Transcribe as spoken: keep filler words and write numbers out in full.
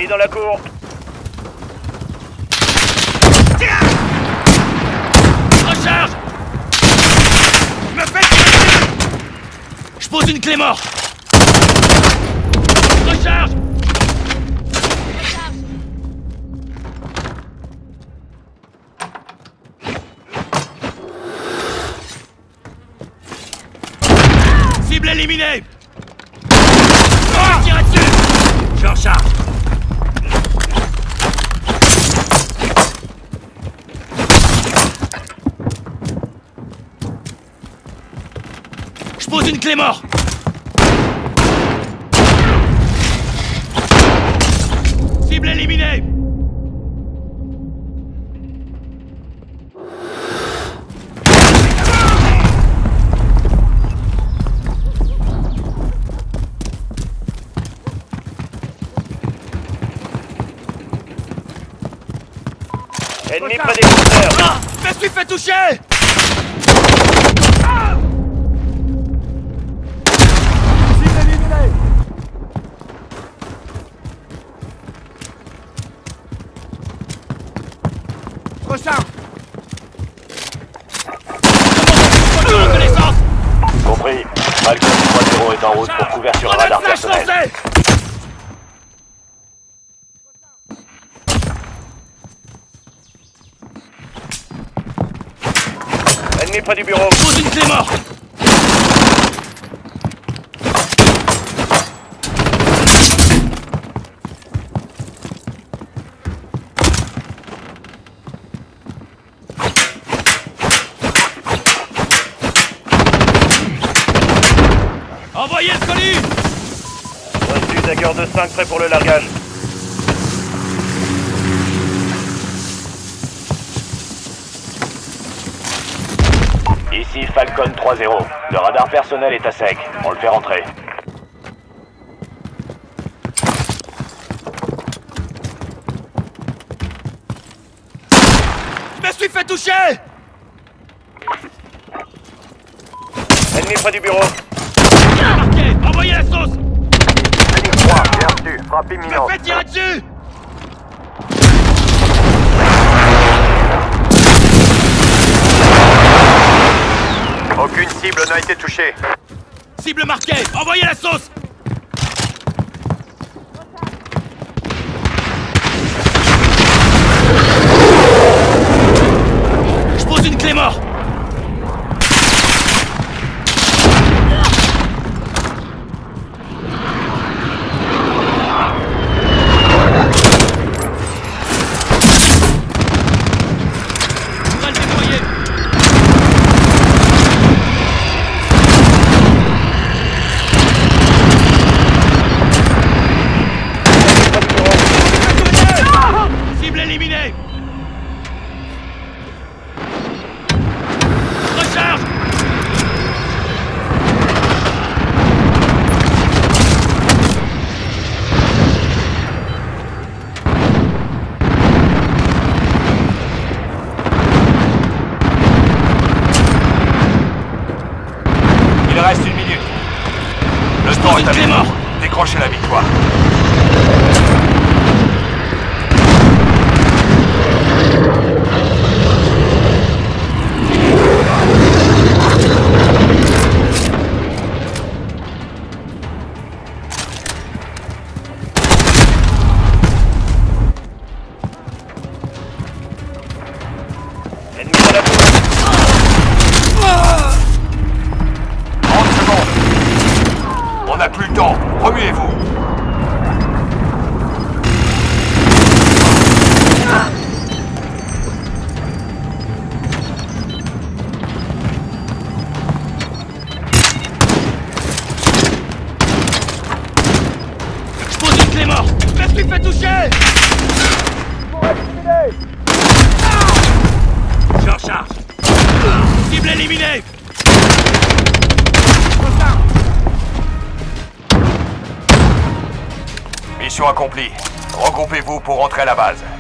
dans la cour. Recharge! Me fais tirer! Je pose une clé mort! Recharge! Cible éliminée! Ah! Tire dessus! Je recharge! Je pose une clé mort! Cible éliminée! Ennemi près des compteurs. Ah! Je me suis fait toucher! Ah! Cible éliminée. Recharge. Reconnaissance! Compris. Falcon trois zéro est en route pour couverture Grenade radar flash personnel. lancée! Ennemi près du bureau. Pose une clé mort! Envoyez le colis! Reçu, Dagger deux cinq prêt pour le largage. Ici Falcon trois zéro. Le radar personnel est à sec. On le fait rentrer. Je me suis fait toucher! Ennemi près du bureau. Marqué! Envoyez la sauce! Ennemi trois, bien reçu. Frappe Je me imminente. fais tirer dessus! Aucune cible n'a été touchée. Cible marquée! Envoyez la sauce! Je pose une clé mort! On va le déployer! Cible éliminée! Recharge! Il reste une minute. Le temps pose est une à clé vous. mort! Décrochez la victoire. Ennemi dans la cour. trente secondes. On n'a plus le temps. Remuez-vous. Je pose une clé mort! Je me suis fait toucher! Je recharge! Cible éliminée! Mission accomplie. Regroupez-vous pour rentrer à la base.